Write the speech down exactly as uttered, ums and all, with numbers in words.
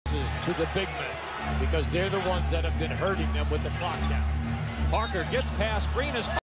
to the big men because they're the ones that have been hurting them with the clock down. Parker gets past Green. Is